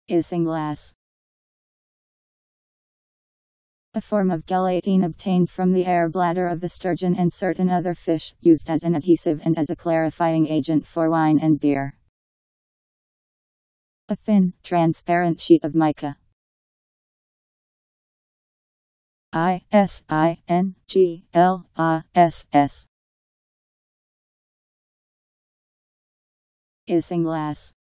Isinglass. A form of gelatine obtained from the air bladder of the sturgeon and certain other fish, used as an adhesive and as a clarifying agent for wine and beer. A thin, transparent sheet of mica. Isinglass. Isinglass.